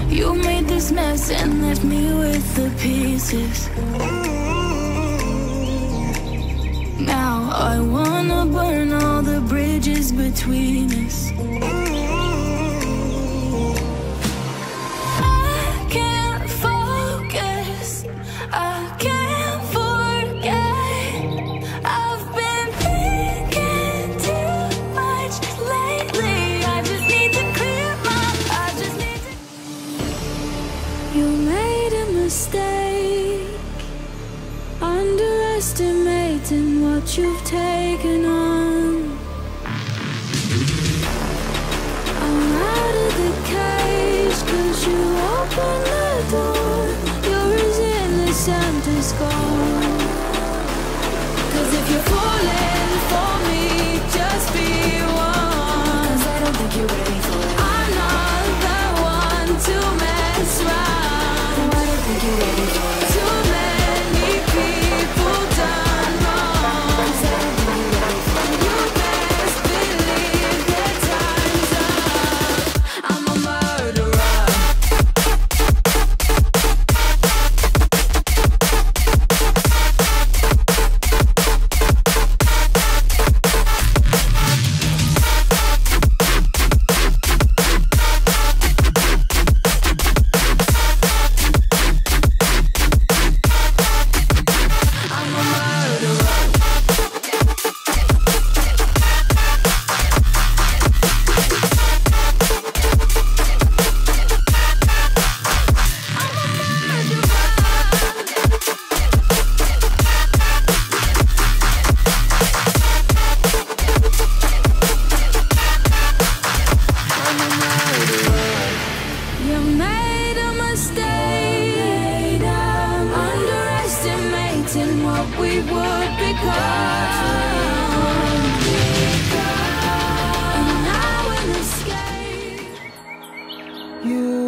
You made this mess and left me with the pieces. Now I wanna burn all the bridges between us. I can't focus, I can't forget. I've been thinking too much lately. I just need to clear my, I just need to. You made a mistake, underestimating what you've taken on. I'm out of the cage, 'cause you opened the door. You're as innocent as gold. 'Cause if you're falling for me, just be one. 'Cause I don't think you're ready for it. I'm not the one to mess around. No, I don't think you're ready for it. Too many people done wrong. 'Cause I don't think you're ready for it. You best believe that time's up. I'm a murderer. I'm a murderer. You made a mistake, underestimating what we would become. And now an escape. You